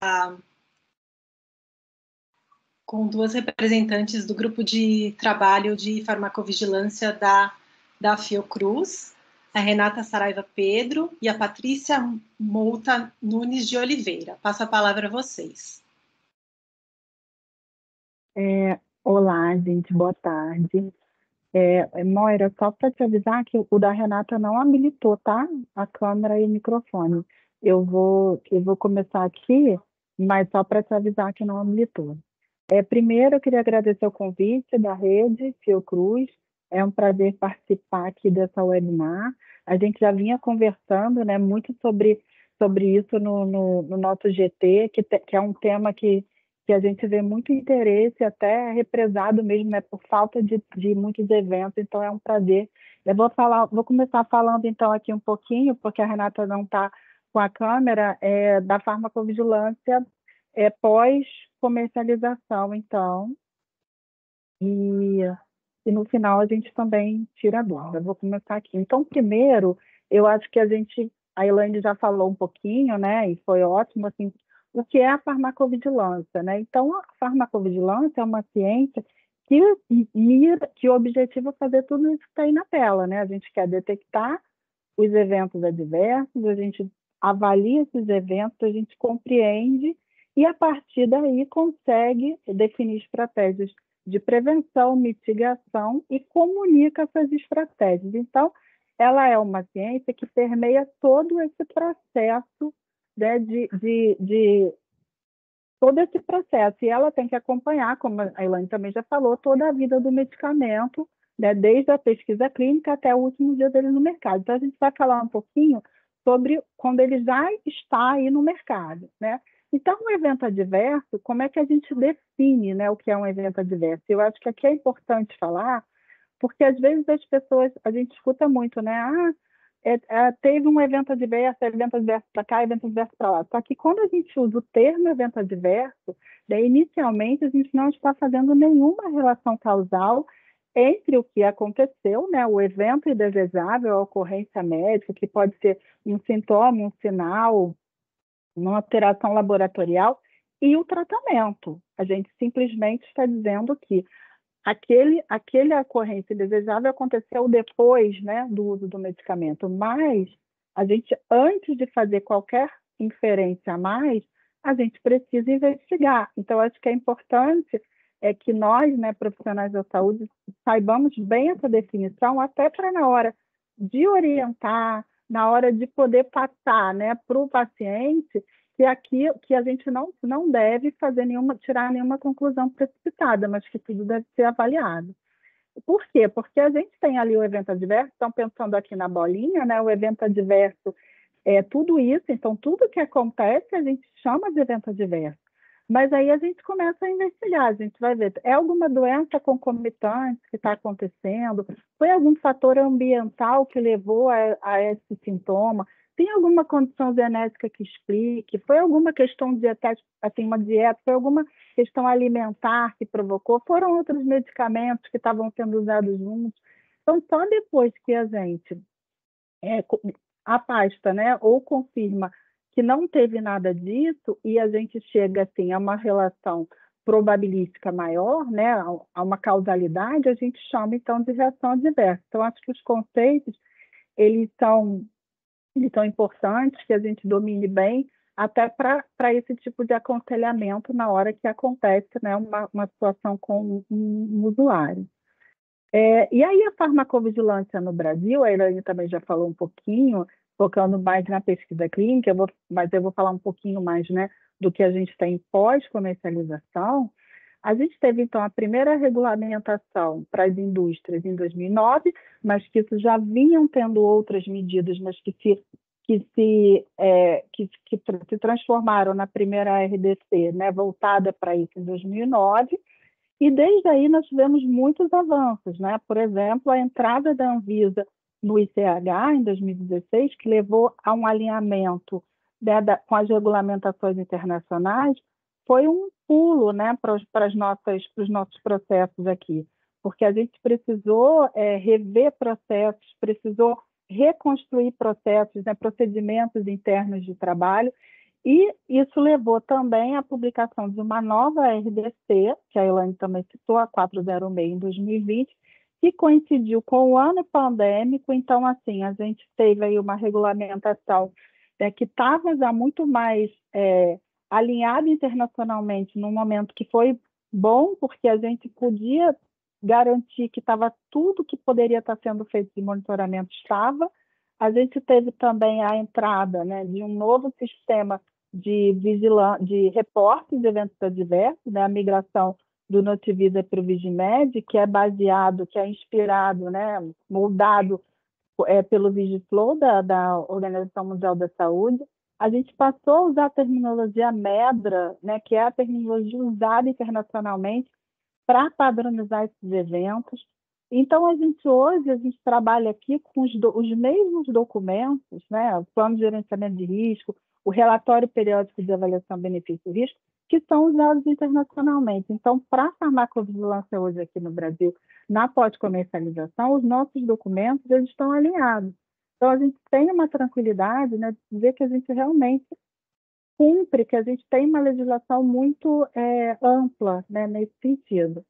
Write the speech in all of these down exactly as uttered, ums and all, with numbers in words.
com duas representantes do grupo de trabalho de farmacovigilância da, da Fiocruz, a Renata Saraiva Pedro e a Patrícia Mouta Nunes de Oliveira. Passo a palavra a vocês. É, olá, gente, boa tarde. É, Moira, só para te avisar que o da Renata não habilitou, tá? A câmera e o microfone. Eu vou, eu vou começar aqui, mas só para te avisar que não habilitou. É, primeiro, eu queria agradecer o convite da rede Fiocruz. É um prazer participar aqui dessa webinar. A gente já vinha conversando, né, muito sobre, sobre isso no, no, no nosso G T, que, te, que é um tema que, que a gente vê muito interesse, até represado mesmo, né, por falta de, de muitos eventos. Então, é um prazer. Eu vou falar, vou começar falando então aqui um pouquinho, porque a Renata não está com a câmera, é, da farmacovigilância é, pós-comercialização, então, e, e no final a gente também tira a dúvida. Vou começar aqui. Então, primeiro, eu acho que a gente, a Elaine já falou um pouquinho, né, e foi ótimo, assim, o que é a farmacovigilância, né? Então, a farmacovigilância é uma ciência que mira, que o objetivo é fazer tudo isso que está aí na tela, né? A gente quer detectar os eventos adversos, a gente avalia esses eventos, a gente compreende e, a partir daí, consegue definir estratégias de prevenção, mitigação e comunica essas estratégias. Então, ela é uma ciência que permeia todo esse processo, né, de, de, de todo esse processo. E ela tem que acompanhar, como a Elaine também já falou, toda a vida do medicamento, né, desde a pesquisa clínica até o último dia dele no mercado. Então, a gente vai falar um pouquinho sobre quando ele já está aí no mercado, né? Então, um evento adverso, como é que a gente define, né, o que é um evento adverso? Eu acho que aqui é importante falar, porque às vezes as pessoas, a gente escuta muito, né? Ah, é, é, teve um evento adverso, evento adverso para cá, evento adverso para lá. Só que quando a gente usa o termo evento adverso, daí, inicialmente a gente não está fazendo nenhuma relação causal entre o que aconteceu, né, o evento indesejável, a ocorrência médica, que pode ser um sintoma, um sinal, uma alteração laboratorial, e o tratamento. A gente simplesmente está dizendo que aquele, aquele ocorrência indesejável aconteceu depois, né, do uso do medicamento, mas a gente, antes de fazer qualquer inferência a mais, a gente precisa investigar. Então, acho que é importante é que nós, né, profissionais da saúde, saibamos bem essa definição, até para na hora de orientar, na hora de poder passar, né, para o paciente, que aqui que a gente não, não deve fazer nenhuma, tirar nenhuma conclusão precipitada, mas que tudo deve ser avaliado. Por quê? Porque a gente tem ali o evento adverso, estão pensando aqui na bolinha, né? O evento adverso é tudo isso, então tudo que acontece a gente chama de evento adverso. Mas aí a gente começa a investigar, a gente vai ver, é alguma doença concomitante que está acontecendo? Foi algum fator ambiental que levou a, a esse sintoma? Tem alguma condição genética que explique? Foi alguma questão dietética, assim, uma dieta? Foi alguma questão alimentar que provocou? Foram outros medicamentos que estavam sendo usados juntos? Então, só depois que a gente é, afasta, né, ou confirma que não teve nada disso e a gente chega assim a uma relação probabilística maior, né, a uma causalidade, a gente chama então de reação adversa. Então, acho que os conceitos eles são eles são importantes, que a gente domine bem, até para esse tipo de aconselhamento na hora que acontece, né, uma, uma situação com um, um usuário. É, e aí a farmacovigilância no Brasil, a Elaine também já falou um pouquinho, focando mais na pesquisa clínica, eu vou, mas eu vou falar um pouquinho mais, né, do que a gente tem pós-comercialização. A gente teve, então, a primeira regulamentação para as indústrias em dois mil e nove, mas que isso já vinham tendo outras medidas, mas que se, que se, é, que, que se transformaram na primeira R D C, né, voltada para isso em dois mil e nove, e desde aí nós tivemos muitos avanços, né? Por exemplo, a entrada da Anvisa no I C H em dois mil e dezesseis, que levou a um alinhamento, né, da, com as regulamentações internacionais, foi um pulo, né, para os para as nossas, para os nossos processos aqui, porque a gente precisou é, rever processos, precisou reconstruir processos, né, procedimentos internos de trabalho, E isso levou também à publicação de uma nova R D C, que a Elaine também citou, a quatrocentos e seis em dois mil e vinte, que coincidiu com o ano pandêmico. Então, assim, a gente teve aí uma regulamentação, né, que estava já muito mais é, alinhada internacionalmente, num momento que foi bom, porque a gente podia garantir que estava tudo que poderia estar sendo feito de monitoramento estava. A gente teve também a entrada, né, de um novo sistema de vigilância, de reportes de eventos adversos, né, a migração do Notivisa para o Vigimed, que é baseado, que é inspirado, né, moldado é, pelo Vigiflow, da, da Organização Mundial da Saúde. A gente passou a usar a terminologia MEDRA, né, que é a terminologia usada internacionalmente para padronizar esses eventos. Então, a gente hoje a gente trabalha aqui com os, do, os mesmos documentos, né, o plano de gerenciamento de risco, o relatório periódico de avaliação benefício-risco, que são usados internacionalmente. Então, para a farmacovigilância hoje aqui no Brasil, na pós-comercialização, os nossos documentos eles estão alinhados. Então, a gente tem uma tranquilidade, né, de ver que a gente realmente cumpre, que a gente tem uma legislação muito é, ampla, né, nesse sentido.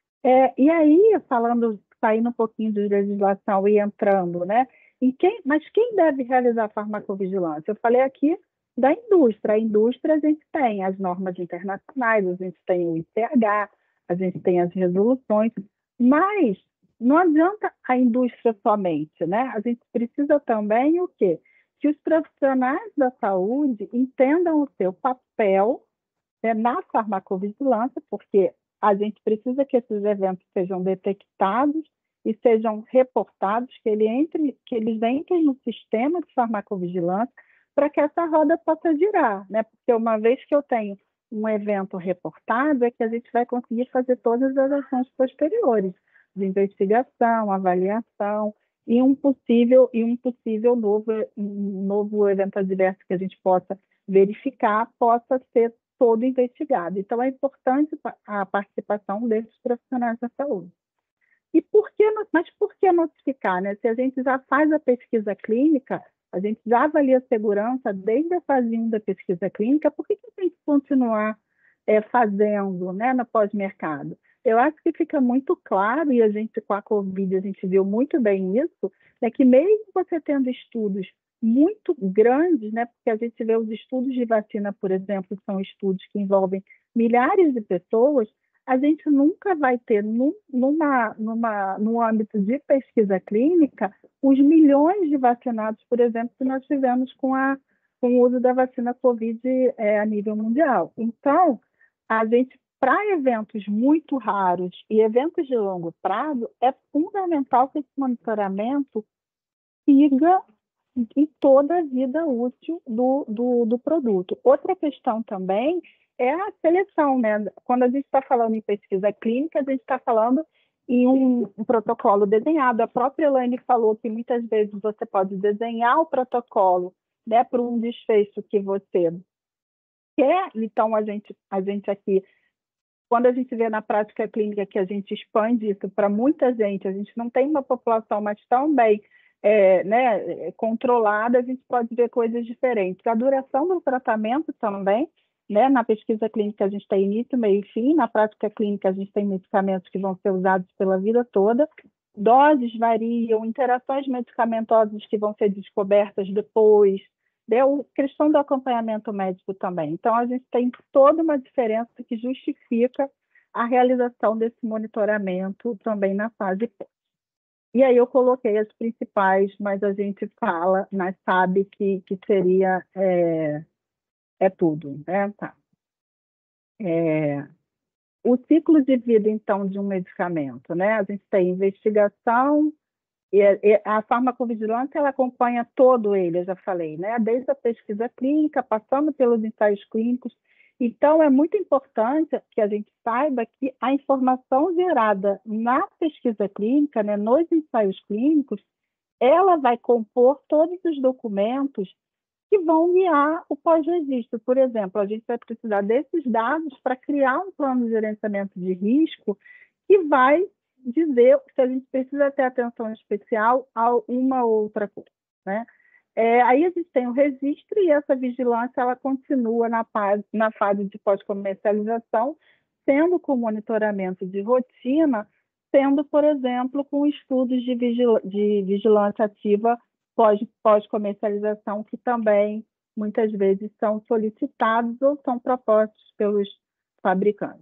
É, e aí, falando, saindo um pouquinho de legislação e entrando, né, em quem, mas quem deve realizar farmacovigilância? Eu falei aqui da indústria. A indústria, a gente tem as normas internacionais, a gente tem o I C H, a gente tem as resoluções, mas não adianta a indústria somente, né? A gente precisa também o quê? Que os profissionais da saúde entendam o seu papel, né, na farmacovigilância, porque a gente precisa que esses eventos sejam detectados e sejam reportados, que, ele entre, que eles entrem no sistema de farmacovigilância para que essa roda possa girar, né? Porque uma vez que eu tenho um evento reportado, é que a gente vai conseguir fazer todas as ações posteriores, de investigação, avaliação, e um possível, e um possível novo, um novo evento adverso que a gente possa verificar, possa ser todo investigado. Então, é importante a participação desses profissionais da saúde. E por que, mas por que notificar, né? Se a gente já faz a pesquisa clínica, a gente já avalia a segurança desde a fase um da pesquisa clínica, por que que tem que continuar é, fazendo, né, no pós-mercado? Eu acho que fica muito claro, e a gente com a Covid a gente viu muito bem isso, é que mesmo você tendo estudos muito grandes, né, porque a gente vê os estudos de vacina, por exemplo, são estudos que envolvem milhares de pessoas, a gente nunca vai ter, num, numa, numa, no âmbito de pesquisa clínica, os milhões de vacinados, por exemplo, que nós tivemos com, a, com o uso da vacina Covid é, a nível mundial. Então, a gente, para eventos muito raros e eventos de longo prazo, é fundamental que esse monitoramento siga em toda a vida útil do, do, do produto. Outra questão também é a seleção, né? Quando a gente está falando em pesquisa clínica, a gente está falando em um, um protocolo desenhado. A própria Elaine falou que muitas vezes você pode desenhar o protocolo, né, para um desfecho que você quer. Então, a gente, a gente aqui, quando a gente vê na prática clínica que a gente expande isso para muita gente, a gente não tem uma população mais tão bem é, né, controlada, a gente pode ver coisas diferentes. A duração do tratamento também, né, na pesquisa clínica a gente tem início, meio e fim, na prática clínica a gente tem medicamentos que vão ser usados pela vida toda, doses variam, interações medicamentosas que vão ser descobertas depois, deu questão do acompanhamento médico também. Então, a gente tem toda uma diferença que justifica a realização desse monitoramento também na fase pós. E aí eu coloquei as principais, mas a gente fala, mas sabe que, que seria é, é tudo, né? Tá. É, o ciclo de vida, então, de um medicamento, né? A gente tem investigação, e a farmacovigilância ela acompanha todo ele, eu já falei, né? Desde a pesquisa clínica, passando pelos ensaios clínicos. Então, é muito importante que a gente saiba que a informação gerada na pesquisa clínica, né, nos ensaios clínicos, ela vai compor todos os documentos que vão guiar o pós-registro. Por exemplo, a gente vai precisar desses dados para criar um plano de gerenciamento de risco que vai dizer se a gente precisa ter atenção especial a uma outra coisa, né? É, aí a gente tem o registro e essa vigilância ela continua na fase, na fase de pós-comercialização, sendo com monitoramento de rotina, sendo, por exemplo, com estudos de, vigil de vigilância ativa pós, pós-comercialização, que também muitas vezes são solicitados ou são propostos pelos fabricantes.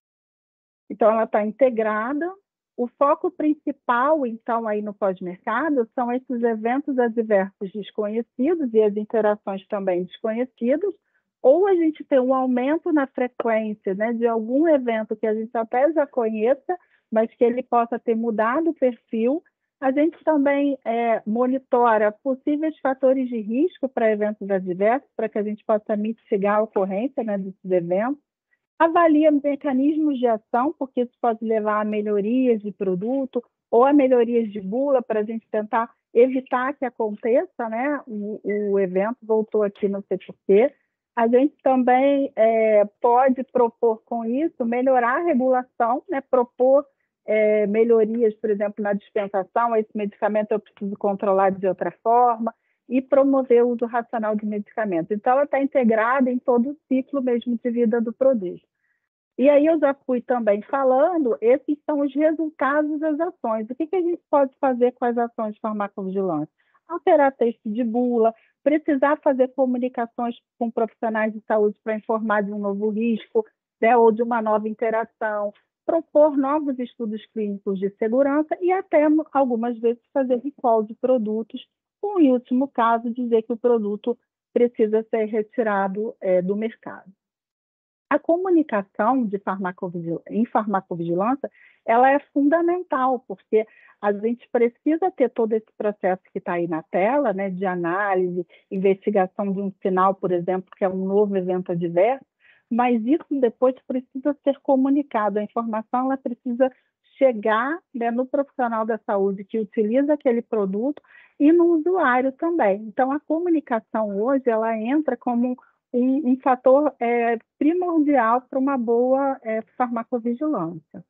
Então, ela está integrada. O foco principal, então, aí no pós-mercado, são esses eventos adversos desconhecidos e as interações também desconhecidas, ou a gente tem um aumento na frequência, né, de algum evento que a gente até já conheça, mas que ele possa ter mudado o perfil. A gente também é, monitora possíveis fatores de risco para eventos adversos, para que a gente possa mitigar a ocorrência, né, desses eventos. Avalia mecanismos de ação, porque isso pode levar a melhorias de produto ou a melhorias de bula, para a gente tentar evitar que aconteça, né? O, o evento voltou aqui, não sei porquê. A gente também é, pode propor com isso melhorar a regulação, né? Propor é, melhorias, por exemplo, na dispensação, esse medicamento eu preciso controlar de outra forma, e promover o uso racional de medicamentos. Então, ela está integrada em todo o ciclo mesmo de vida do produto. E aí eu já fui também falando, esses são os resultados das ações. O que, que a gente pode fazer com as ações de farmacovigilância? Alterar texto de bula, precisar fazer comunicações com profissionais de saúde para informar de um novo risco, né, ou de uma nova interação, propor novos estudos clínicos de segurança e até, algumas vezes, fazer recall de produtos, ou, em último caso, dizer que o produto precisa ser retirado é, do mercado. A comunicação de farmacovigil... em farmacovigilância ela é fundamental, porque a gente precisa ter todo esse processo que está aí na tela, né, de análise, investigação de um sinal, por exemplo, que é um novo evento adverso, mas isso depois precisa ser comunicado. A informação ela precisa chegar, né, no profissional da saúde que utiliza aquele produto e no usuário também. Então, a comunicação hoje ela entra como um, um fator é, primordial para uma boa é, farmacovigilância.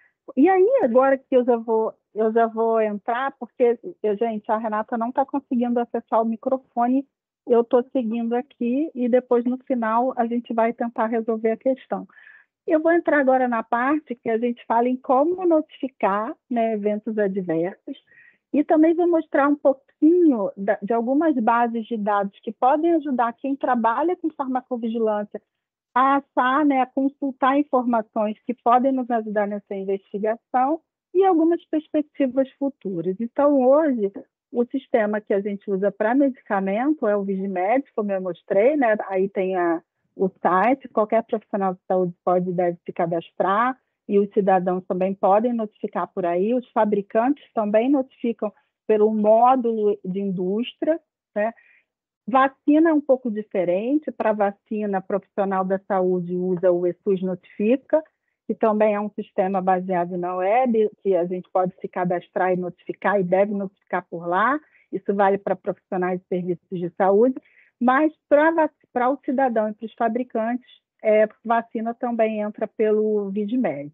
E aí, agora que eu já vou, eu já vou entrar, porque, gente, a Renata não está conseguindo acessar o microfone, eu estou seguindo aqui e depois, no final, a gente vai tentar resolver a questão. Eu vou entrar agora na parte que a gente fala em como notificar, né, eventos adversos, e também vou mostrar um pouquinho de algumas bases de dados que podem ajudar quem trabalha com farmacovigilância a achar, né, a consultar informações que podem nos ajudar nessa investigação e algumas perspectivas futuras. Então, hoje, o sistema que a gente usa para medicamento é o Vigimed, como eu mostrei, né? Aí tem a, o site, qualquer profissional de saúde pode e deve se cadastrar, e os cidadãos também podem notificar por aí, os fabricantes também notificam pelo módulo de indústria, né? Vacina é um pouco diferente. Para vacina, profissional da saúde usa o ESUS Notifica, que também é um sistema baseado na web, que a gente pode se cadastrar e notificar, e deve notificar por lá. Isso vale para profissionais de serviços de saúde, mas para o cidadão e para os fabricantes, é, vacina também entra pelo Vigimed.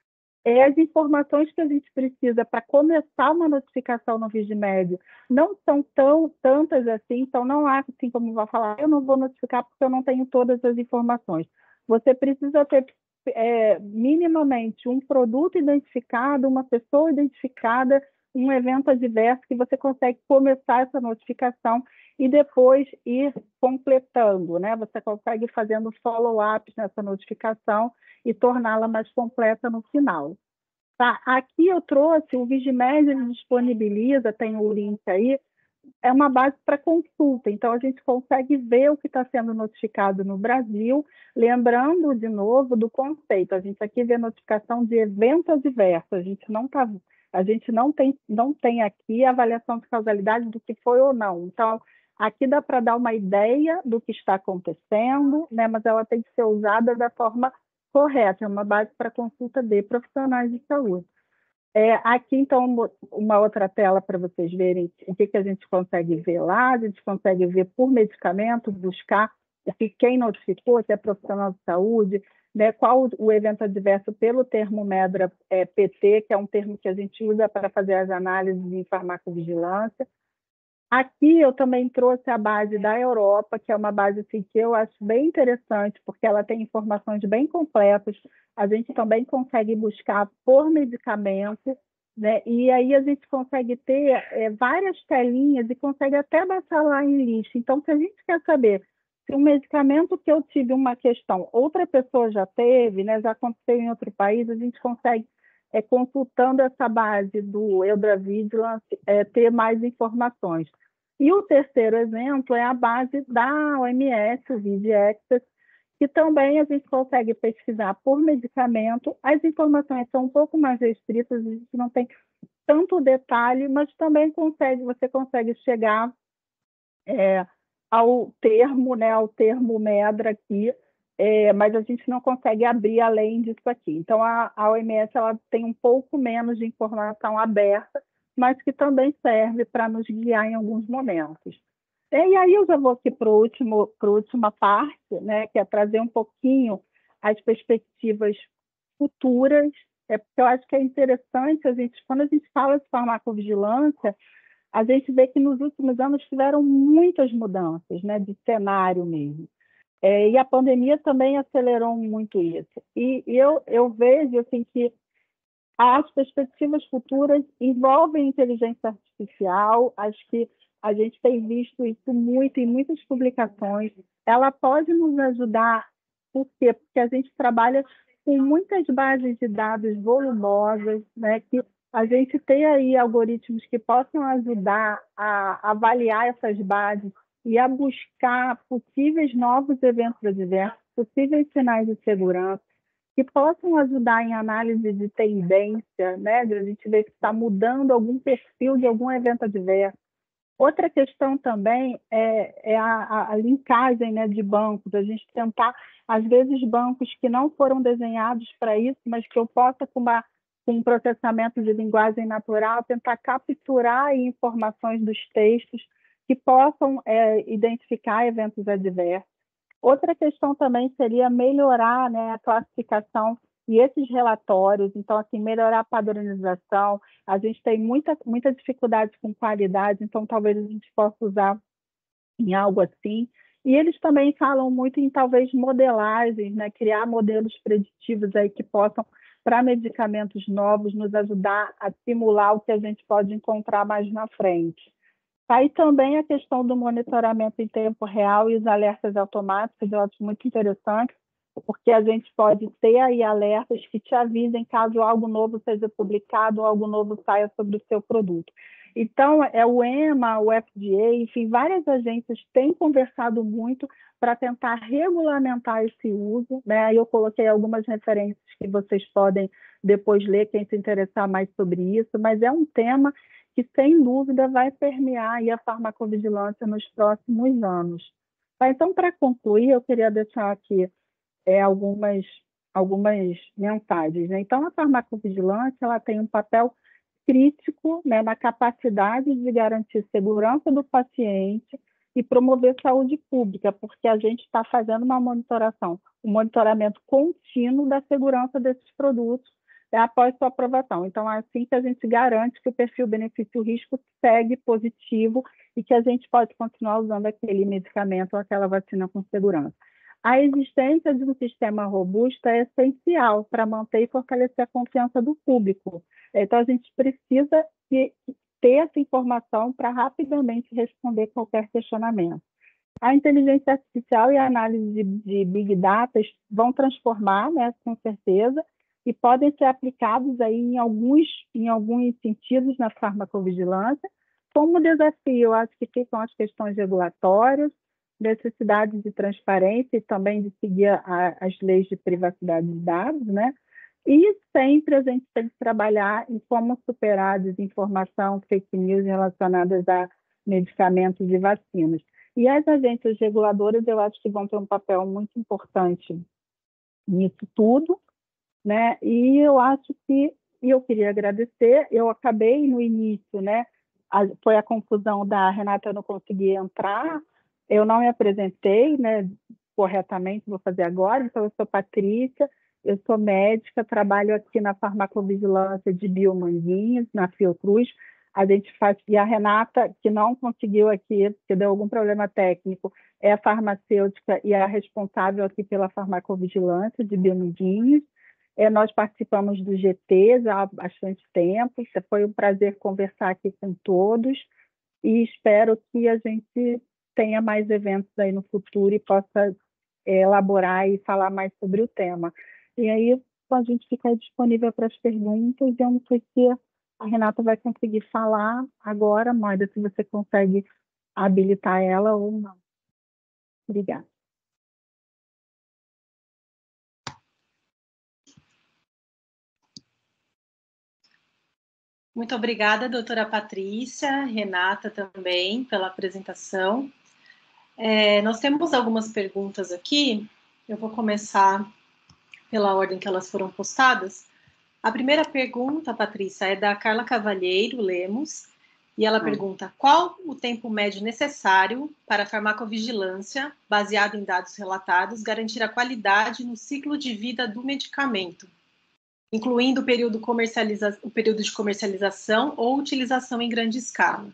É, as informações que a gente precisa para começar uma notificação no Vigimed não são tão tantas assim, então não há assim como vai falar, eu não vou notificar porque eu não tenho todas as informações. Você precisa ter é, minimamente um produto identificado, uma pessoa identificada, um evento adverso que você consegue começar essa notificação e depois ir completando, né? Você consegue ir fazendo follow-up nessa notificação e torná-la mais completa no final. Tá? Aqui eu trouxe, o Vigimed disponibiliza, tem o link aí, é uma base para consulta, então a gente consegue ver o que está sendo notificado no Brasil, lembrando de novo do conceito, a gente aqui vê notificação de evento adverso, a gente não tá, a gente não tem, não tem aqui avaliação de causalidade do que foi ou não, então aqui dá para dar uma ideia do que está acontecendo, né, mas ela tem que ser usada da forma correta, é uma base para consulta de profissionais de saúde. É, aqui, então, uma outra tela para vocês verem o que, que a gente consegue ver lá, a gente consegue ver por medicamento, buscar o que quem notificou, se é profissional de saúde, né, qual o evento adverso pelo termo MEDRA é, P T, que é um termo que a gente usa para fazer as análises em farmacovigilância. Aqui eu também trouxe a base da Europa, que é uma base assim, que eu acho bem interessante, porque ela tem informações bem completas. A gente também consegue buscar por medicamento, né? E aí a gente consegue ter é, várias telinhas e consegue até baixar lá em lista. Então, se a gente quer saber se um medicamento que eu tive uma questão, outra pessoa já teve, né? Já aconteceu em outro país, a gente consegue, é, consultando essa base do Eudravigilance, é, ter mais informações. E o terceiro exemplo é a base da O M S, o VidiAccess, que também a gente consegue pesquisar por medicamento. As informações são um pouco mais restritas, a gente não tem tanto detalhe, mas também consegue, você consegue chegar é, ao termo, né, ao termo MEDRA aqui, é, mas a gente não consegue abrir além disso aqui. Então, a, a O M S ela tem um pouco menos de informação aberta, mas que também serve para nos guiar em alguns momentos. E aí eu já vou aqui para a última parte, né, que é trazer um pouquinho as perspectivas futuras, é porque eu acho que é interessante, a gente, quando a gente fala de farmacovigilância, a gente vê que nos últimos anos tiveram muitas mudanças, né, de cenário mesmo. É, e a pandemia também acelerou muito isso. E, e eu, eu vejo assim, que as perspectivas futuras envolvem inteligência artificial, acho que a gente tem visto isso muito em muitas publicações. Ela pode nos ajudar, por quê? Porque a gente trabalha com muitas bases de dados volumosas, né, que a gente tem aí algoritmos que possam ajudar a avaliar essas bases e a buscar possíveis novos eventos adversos, possíveis sinais de segurança, que possam ajudar em análise de tendência, né? De a gente ver se está mudando algum perfil de algum evento adverso. Outra questão também é, é a, a, linkagem, né, de bancos, a gente tentar, às vezes, bancos que não foram desenhados para isso, mas que eu possa, com, uma, com um processamento de linguagem natural, tentar capturar informações dos textos que possam é, identificar eventos adversos. Outra questão também seria melhorar, né, a classificação e esses relatórios, então, assim, melhorar a padronização. A gente tem muita, muita dificuldade com qualidade, então talvez a gente possa usar em algo assim. E eles também falam muito em talvez modelagens, né, criar modelos preditivos aí que possam, para medicamentos novos, nos ajudar a simular o que a gente pode encontrar mais na frente. Aí também a questão do monitoramento em tempo real e os alertas automáticos, eu acho muito interessante, porque a gente pode ter aí alertas que te avisem caso algo novo seja publicado ou algo novo saia sobre o seu produto. Então, é o EMA, o F D A, enfim, várias agências têm conversado muito para tentar regulamentar esse uso, né? Aí eu coloquei algumas referências que vocês podem depois ler, quem se interessar mais sobre isso, mas é um tema que, sem dúvida, vai permear aí a farmacovigilância nos próximos anos. Então, para concluir, eu queria deixar aqui é, algumas, algumas mensagens, né? Então, a farmacovigilância ela tem um papel crítico, né, na capacidade de garantir segurança do paciente e promover saúde pública, porque a gente está fazendo uma monitoração, um monitoramento contínuo da segurança desses produtos, né, após sua aprovação. Então, é assim que a gente garante que o perfil benefício-risco segue positivo e que a gente pode continuar usando aquele medicamento ou aquela vacina com segurança. A existência de um sistema robusto é essencial para manter e fortalecer a confiança do público. Então, a gente precisa ter essa informação para rapidamente responder qualquer questionamento. A inteligência artificial e a análise de, de Big Data vão transformar, né, com certeza, e podem ser aplicados aí em alguns, em alguns sentidos na farmacovigilância. Como desafio, eu acho que ficam as questões regulatórias, necessidade de transparência e também de seguir a, as leis de privacidade de dados, né? E sempre a gente tem que trabalhar em como superar a desinformação, fake news relacionadas a medicamentos e vacinas. E as agências reguladoras, eu acho que vão ter um papel muito importante nisso tudo, né? E eu acho que, e eu queria agradecer, eu acabei no início, né? A, foi a confusão da Renata, eu não consegui entrar, eu não me apresentei, né, corretamente, vou fazer agora. Então, eu sou Patrícia, eu sou médica, trabalho aqui na farmacovigilância de Biomanguinhos, na Fiocruz. A gente faz, e a Renata, que não conseguiu aqui, que deu algum problema técnico, é a farmacêutica e a responsável aqui pela farmacovigilância de Bernardinhos. É, nós participamos do G T já há bastante tempo, foi um prazer conversar aqui com todos e espero que a gente tenha mais eventos aí no futuro e possa é, elaborar e falar mais sobre o tema. E aí a gente fica disponível para as perguntas, e eu não sei se a Renata vai conseguir falar agora, Moida, se você consegue habilitar ela ou não. Obrigada. Muito obrigada, doutora Patrícia, Renata também, pela apresentação. É, nós temos algumas perguntas aqui, eu vou começar pela ordem que elas foram postadas. A primeira pergunta, Patrícia, é da Carla Cavalheiro Lemos, e ela ah. pergunta: qual o tempo médio necessário para a farmacovigilância, baseado em dados relatados, garantir a qualidade no ciclo de vida do medicamento, incluindo o período, comercializa... o período de comercialização ou utilização em grande escala?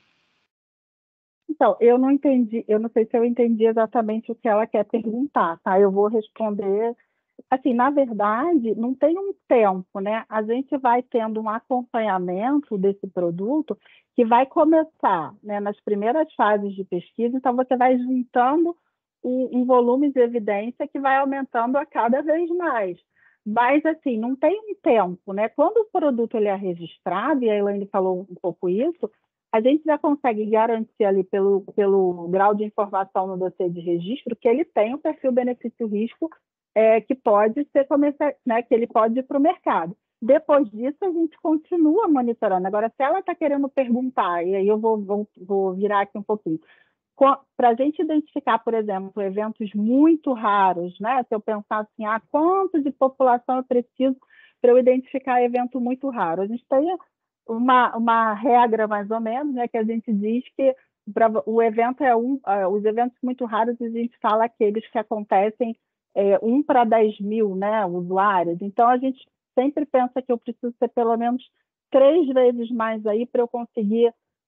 Então, eu não entendi, eu não sei se eu entendi exatamente o que ela quer perguntar, tá? Eu vou responder. Assim, na verdade, não tem um tempo, né? A gente vai tendo um acompanhamento desse produto que vai começar, né, nas primeiras fases de pesquisa, então você vai juntando um, um volume de evidência que vai aumentando a cada vez mais. Mas, assim, não tem um tempo, né? Quando o produto ele é registrado, e a Elaine falou um pouco isso, a gente já consegue garantir ali pelo, pelo grau de informação no dossiê de registro que ele tem o perfil benefício-risco é, que pode ser comercial, né, que ele pode ir para o mercado. Depois disso, a gente continua monitorando. Agora, se ela está querendo perguntar, e aí eu vou, vou, vou virar aqui um pouquinho, para a gente identificar, por exemplo, eventos muito raros, né? Se eu pensar assim, ah, quanto de população eu preciso para eu identificar evento muito raro? A gente tem uma, uma regra, mais ou menos, né, que a gente diz que pra, o evento é um, uh, os eventos muito raros, a gente fala aqueles que acontecem é, um para dez mil, né, usuários. Então, a gente sempre pensa que eu preciso ter pelo menos três vezes mais aí para eu conseguir,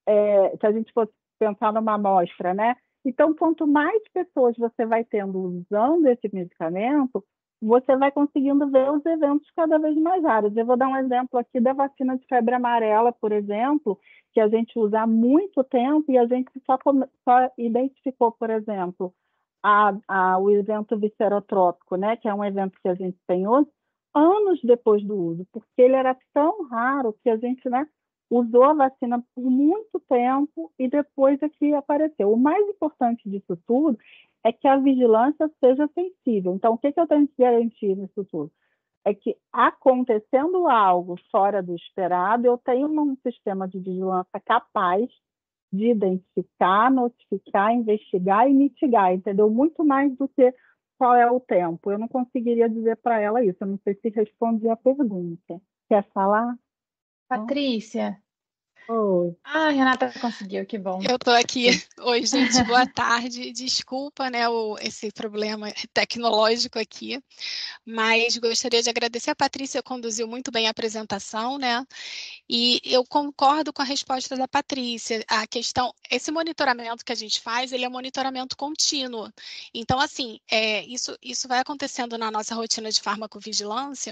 é, se a gente fosse pensar numa amostra, né? Então, quanto mais pessoas você vai tendo usando esse medicamento, você vai conseguindo ver os eventos cada vez mais raros. Eu vou dar um exemplo aqui da vacina de febre amarela, por exemplo, que a gente usa há muito tempo e a gente só, só identificou, por exemplo, a, a, o evento viscerotrópico, né, que é um evento que a gente tem hoje, anos depois do uso, porque ele era tão raro que a gente, né, usou a vacina por muito tempo e depois é que apareceu. O mais importante disso tudo é que a vigilância seja sensível. Então, o que, que eu tenho que garantir nisso tudo? É que, acontecendo algo fora do esperado, eu tenho um sistema de vigilância capaz de identificar, notificar, investigar e mitigar, entendeu? Muito mais do que qual é o tempo. Eu não conseguiria dizer para ela isso. Eu não sei se respondi a pergunta. Quer falar? Patrícia. Oi. Ah, a Renata conseguiu, que bom. Eu estou aqui. Oi, gente, boa tarde. Desculpa, né, o, esse problema tecnológico aqui, mas gostaria de agradecer. A Patrícia conduziu muito bem a apresentação, né? E eu concordo com a resposta da Patrícia. A questão, esse monitoramento que a gente faz, ele é um monitoramento contínuo. Então, assim, é, isso, isso vai acontecendo na nossa rotina de farmacovigilância.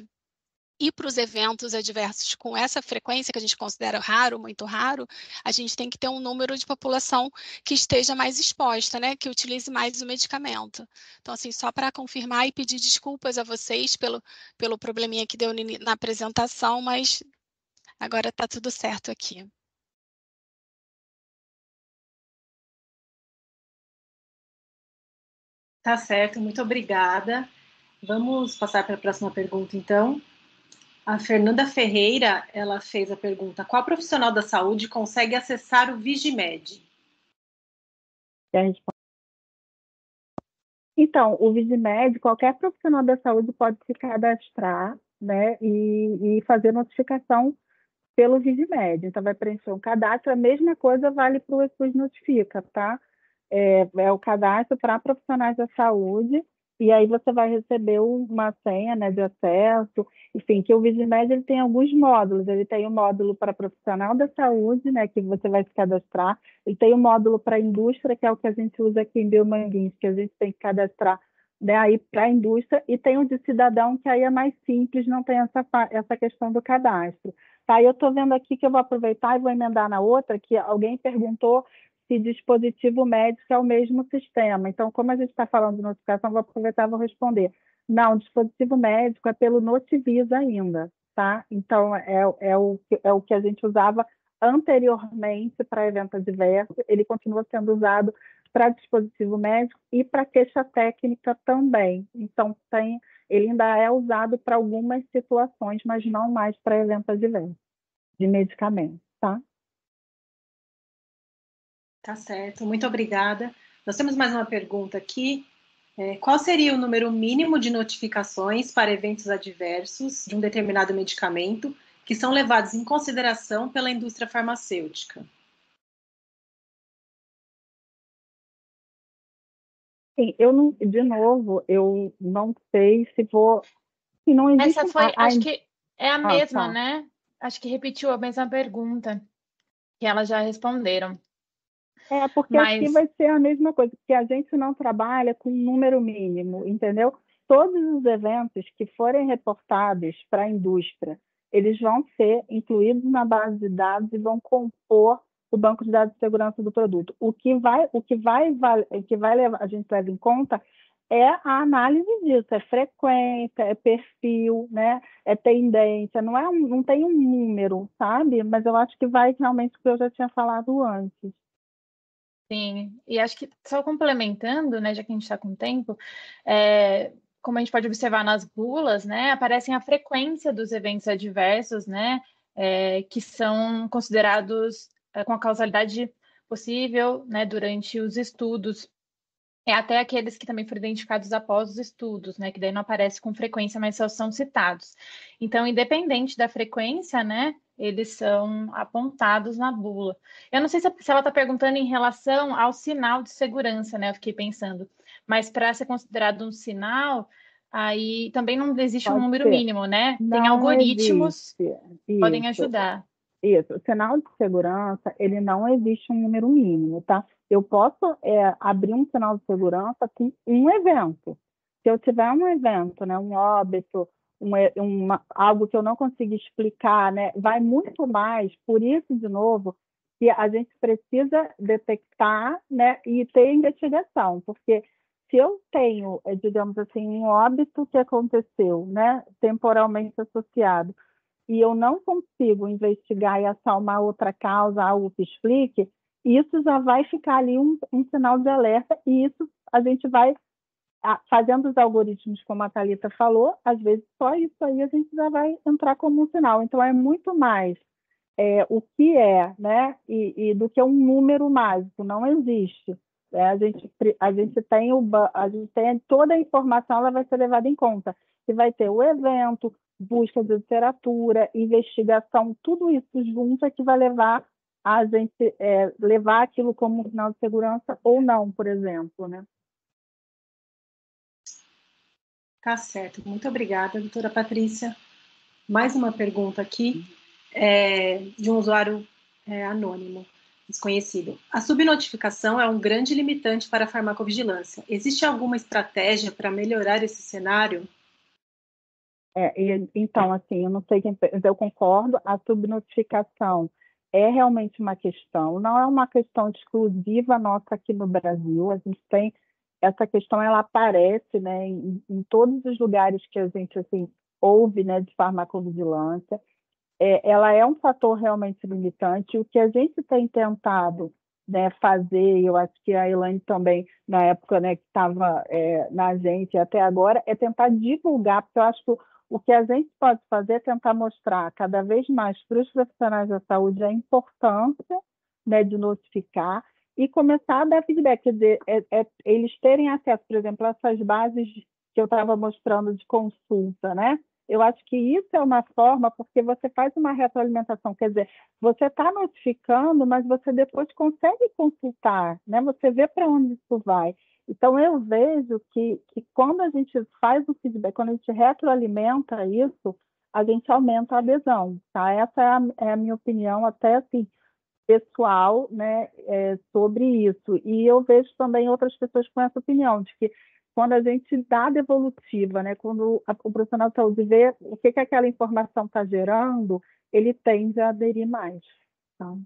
E para os eventos adversos com essa frequência que a gente considera raro, muito raro, a gente tem que ter um número de população que esteja mais exposta, né? Que utilize mais o medicamento. Então, assim, só para confirmar e pedir desculpas a vocês pelo, pelo probleminha que deu na apresentação, mas agora está tudo certo aqui. Tá certo, muito obrigada. Vamos passar para a próxima pergunta, então. A Fernanda Ferreira, ela fez a pergunta: qual profissional da saúde consegue acessar o Vigimed? Então, o Vigimed, qualquer profissional da saúde pode se cadastrar, né, e, e fazer notificação pelo Vigimed. Então, vai preencher um cadastro. A mesma coisa vale para o ESUS Notifica, tá? É, é o cadastro para profissionais da saúde e aí você vai receber uma senha, né, de acesso, enfim, que o Vigimed ele tem alguns módulos, ele tem o módulo para profissional da saúde, né, que você vai se cadastrar, ele tem o módulo para indústria, que é o que a gente usa aqui em Biomanguins, que a gente tem que cadastrar, né, aí para a indústria, e tem o de cidadão, que aí é mais simples, não tem essa, essa questão do cadastro. Tá, eu estou vendo aqui que eu vou aproveitar e vou emendar na outra, que alguém perguntou se dispositivo médico é o mesmo sistema. Então, como a gente está falando de notificação, vou aproveitar e vou responder. Não, dispositivo médico é pelo Notivisa ainda, tá? Então, é, é, o, é o que a gente usava anteriormente para evento adverso, ele continua sendo usado para dispositivo médico e para queixa técnica também. Então, tem, ele ainda é usado para algumas situações, mas não mais para evento adverso de medicamentos, tá? Tá certo, muito obrigada. Nós temos mais uma pergunta aqui. É, qual seria o número mínimo de notificações para eventos adversos de um determinado medicamento que são levados em consideração pela indústria farmacêutica? Sim, eu não, de novo, eu não sei se vou. Se não existe. Essa foi, a- a- acho que é a Ah, mesma, tá. né? Acho que repetiu a mesma pergunta, que elas já responderam. É, porque aqui Mas vai ser a mesma coisa, porque a gente não trabalha com um número mínimo, entendeu? Todos os eventos que forem reportados para a indústria, eles vão ser incluídos na base de dados e vão compor o banco de dados de segurança do produto. O que vai, o que vai, o que vai levar, a gente leva em conta é a análise disso, é frequência, é perfil, né? É tendência, não é um, não tem um número, sabe? Mas eu acho que vai realmente o que eu já tinha falado antes. sim, e acho que só complementando, né, já que a gente está com tempo, é, como a gente pode observar nas bulas, né, aparecem a frequência dos eventos adversos, né, é, que são considerados é, com a causalidade possível, né, durante os estudos. É até aqueles que também foram identificados após os estudos, né, que daí não aparece com frequência, mas só são citados. Então, independente da frequência, né, eles são apontados na bula. Eu não sei se, se ela está perguntando em relação ao sinal de segurança, né? Eu fiquei pensando. Mas para ser considerado um sinal, aí também não existe um Pode número ser. mínimo, né? Tem Não algoritmos existe. que podem Isso, ajudar. isso. O sinal de segurança, ele não existe um número mínimo, tá? Eu posso é, abrir um sinal de segurança com um evento. Se eu tiver um evento, né, um óbito, um, e- uma, algo que eu não consigo explicar, né, vai muito mais. Por isso, de novo, que a gente precisa detectar, né, e ter investigação, porque se eu tenho, eh, digamos assim, um óbito que aconteceu, né, temporalmente associado, e eu não consigo investigar e achar uma outra causa, algo que explique, isso já vai ficar ali um, um sinal de alerta, e isso a gente vai a- fazendo os algoritmos, como a Thalita falou, às vezes só isso aí a gente já vai entrar como um sinal. Então, é muito mais é, o que é, né, e, e do que um número mágico, não existe. É, a gente, pre- a gente tem o, ba- a gente tem toda a informação, ela vai ser levada em conta. Que vai ter o evento, busca de literatura, investigação, tudo isso junto é que vai levar a gente é, levar aquilo como um sinal de segurança ou não, por exemplo, né? Tá certo, muito obrigada, doutora Patrícia. Mais uma pergunta aqui, é, de um usuário é, anônimo, desconhecido. A subnotificação é um grande limitante para a farmacovigilância. Existe alguma estratégia para melhorar esse cenário? É, e, então, assim, eu não sei quem, eu concordo, a subnotificação é realmente uma questão, não é uma questão exclusiva nossa aqui no Brasil, a gente tem, essa questão ela aparece, né, em, em todos os lugares que a gente, assim, ouve, né, de farmacovigilância, é, ela é um fator realmente limitante, o que a gente tem tentado, né, fazer, eu acho que a Elaine também, na época, né, que estava é, na agência até agora, é tentar divulgar, porque eu acho que o, o que a gente pode fazer é tentar mostrar cada vez mais para os profissionais da saúde a importância, né, de notificar e começar a dar feedback, quer dizer, é, é, eles terem acesso, por exemplo, a essas bases que eu estava mostrando de consulta, né? Eu acho que isso é uma forma, porque você faz uma retroalimentação, quer dizer, você está notificando, mas você depois consegue consultar, né? Você vê para onde isso vai. Então, eu vejo que, que quando a gente faz o feedback, quando a gente retroalimenta isso, a gente aumenta a adesão, tá? Essa é a, é a minha opinião, até assim, pessoal, né, é, sobre isso. E eu vejo também outras pessoas com essa opinião, de que quando a gente dá a devolutiva, né, quando a, o profissional de saúde vê o que, que aquela informação está gerando, ele tende a aderir mais. Tá?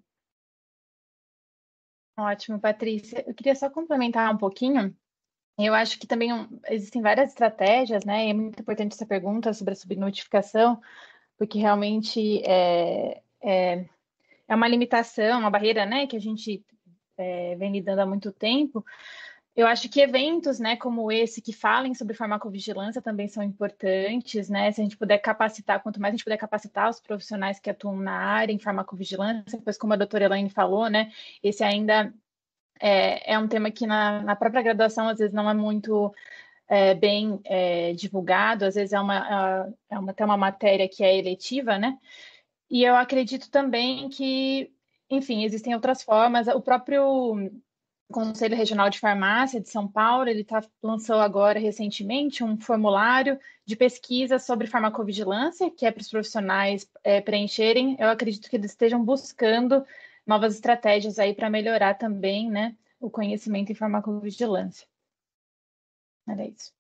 Ótimo, Patrícia. Eu queria só complementar um pouquinho. Eu acho que também um, existem várias estratégias, né? E é muito importante essa pergunta sobre a subnotificação, porque realmente é, é, é uma limitação, uma barreira, né, que a gente é, vem lidando há muito tempo. Eu acho que eventos, né, como esse que falem sobre farmacovigilância também são importantes, né? Se a gente puder capacitar, quanto mais a gente puder capacitar os profissionais que atuam na área em farmacovigilância, pois como a doutora Elaine falou, né, esse ainda é, é um tema que na, na própria graduação às vezes não é muito é, bem é, divulgado, às vezes é uma, é uma, até uma matéria que é eletiva, né? E eu acredito também que, enfim, existem outras formas. O próprio Conselho Regional de Farmácia de São Paulo, ele tá, lançou agora recentemente um formulário de pesquisa sobre farmacovigilância, que é para os profissionais é, preencherem. Eu acredito que eles estejam buscando novas estratégias aí para melhorar também, né, o conhecimento em farmacovigilância. Era isso.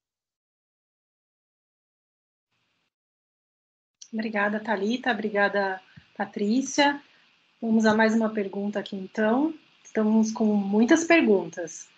Obrigada, Thalita. Obrigada, Patrícia. Vamos a mais uma pergunta aqui, então. Estamos com muitas perguntas.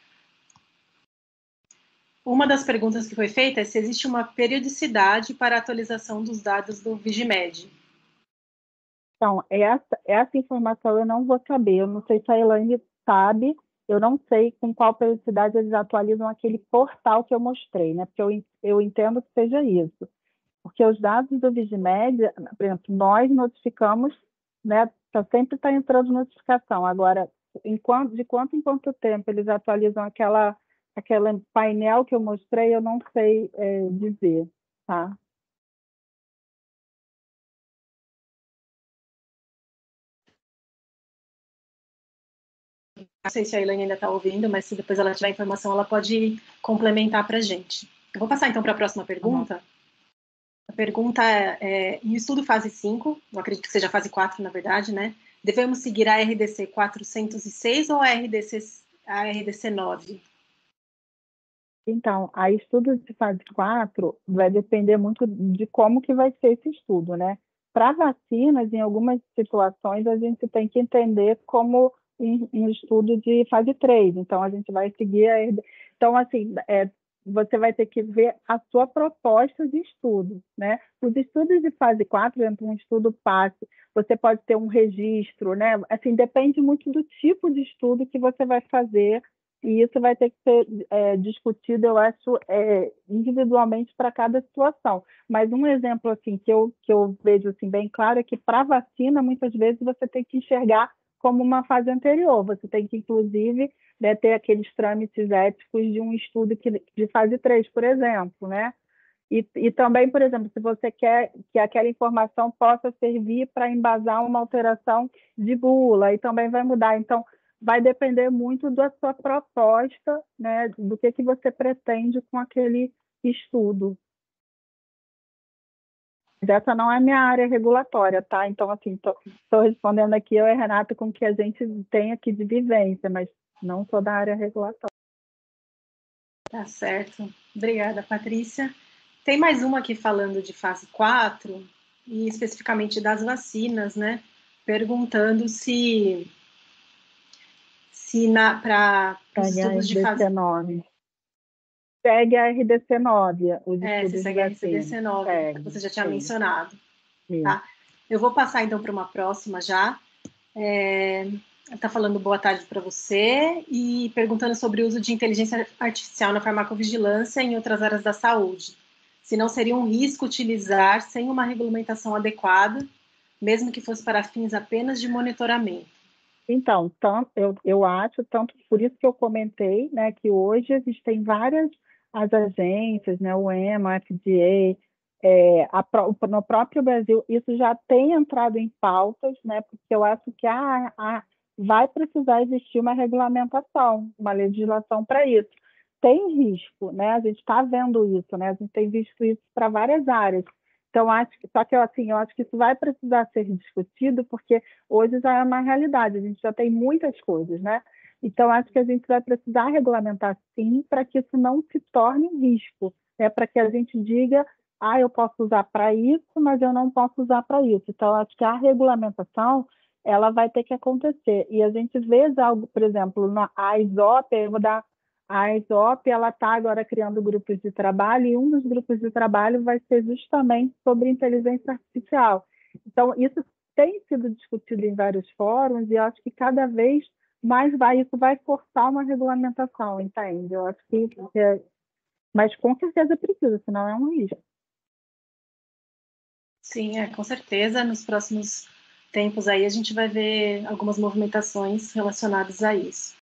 Uma das perguntas que foi feita é se existe uma periodicidade para a atualização dos dados do Vigimed. Então, essa, essa informação eu não vou saber. Eu não sei se a Elaine sabe, eu não sei com qual periodicidade eles atualizam aquele portal que eu mostrei, né? Porque eu, eu entendo que seja isso. Porque os dados do Vigimed, por exemplo, nós notificamos, né? Tá, sempre está entrando notificação. Agora, em quanto, de quanto em quanto tempo eles atualizam aquela, aquele painel que eu mostrei, eu não sei é, dizer, tá? Não sei se a Elaine ainda está ouvindo, mas se depois ela tiver informação, ela pode complementar para a gente. Eu vou passar então para a próxima pergunta. Uhum. A pergunta é, é, em estudo fase cinco, eu acredito que seja fase quatro, na verdade, né? Devemos seguir a R D C quatrocentos e seis ou a R D C, a R D C nove? Então, a estudo de fase quatro vai depender muito de como que vai ser esse estudo, né? Para vacinas, em algumas situações, a gente tem que entender como um estudo de fase três. Então, a gente vai seguir a... Então, assim, é, você vai ter que ver a sua proposta de estudo, né? Os estudos de fase quatro, por exemplo, um estudo passe, você pode ter um registro, né? Assim, depende muito do tipo de estudo que você vai fazer, e isso vai ter que ser é, discutido, eu acho, é, individualmente para cada situação. Mas um exemplo assim que eu, que eu vejo assim, bem claro é que para vacina, muitas vezes você tem que enxergar como uma fase anterior. Você tem que, inclusive, né, ter aqueles trâmites éticos de um estudo que, de fase três, por exemplo, né? E, e também, por exemplo, se você quer que aquela informação possa servir para embasar uma alteração de bula, aí também vai mudar. Então, vai depender muito da sua proposta, né, do que, que você pretende com aquele estudo. Essa não é minha área regulatória, tá? Então, assim, estou respondendo aqui, eu e a Renata, com o que a gente tem aqui de vivência, mas não sou da área regulatória. Tá certo. Obrigada, Patrícia. Tem mais uma aqui falando de fase quatro, e especificamente das vacinas, né? Perguntando se, se para os estudos de fase... nove. Segue a R D C nove, os é, estudos se segue de a R D C nove, que você já tinha sim. mencionado. Sim. Tá? Eu vou passar, então, para uma próxima já. É, está falando boa tarde para você e perguntando sobre o uso de inteligência artificial na farmacovigilância e em outras áreas da saúde. Se não seria um risco utilizar sem uma regulamentação adequada, mesmo que fosse para fins apenas de monitoramento. Então, tanto, eu, eu acho, tanto por isso que eu comentei, né, que hoje existem várias as agências, né, o EMA, a F D A, é, a, no próprio Brasil, isso já tem entrado em pautas, né, porque eu acho que ah, ah, vai precisar existir uma regulamentação, uma legislação para isso. tem risco, né? A gente está vendo isso, né? A gente tem visto isso para várias áreas. Então, acho que, só que assim, eu acho que isso vai precisar ser discutido, porque hoje já é uma realidade, a gente já tem muitas coisas, né? Então, acho que a gente vai precisar regulamentar sim, para que isso não se torne um risco, né? Para que a gente diga, ah, eu posso usar para isso, mas eu não posso usar para isso. Então, acho que a regulamentação ela vai ter que acontecer. E a gente vê já algo, por exemplo, na a ISOP, eu vou dar a ISOP, ela está agora criando grupos de trabalho, e um dos grupos de trabalho vai ser justamente sobre inteligência artificial. Então, isso tem sido discutido em vários fóruns, e eu acho que cada vez mais vai, isso vai forçar uma regulamentação, entende? Eu acho que, é, mas com certeza precisa, senão é um risco. Sim, é, com certeza, nos próximos tempos aí a gente vai ver algumas movimentações relacionadas a isso.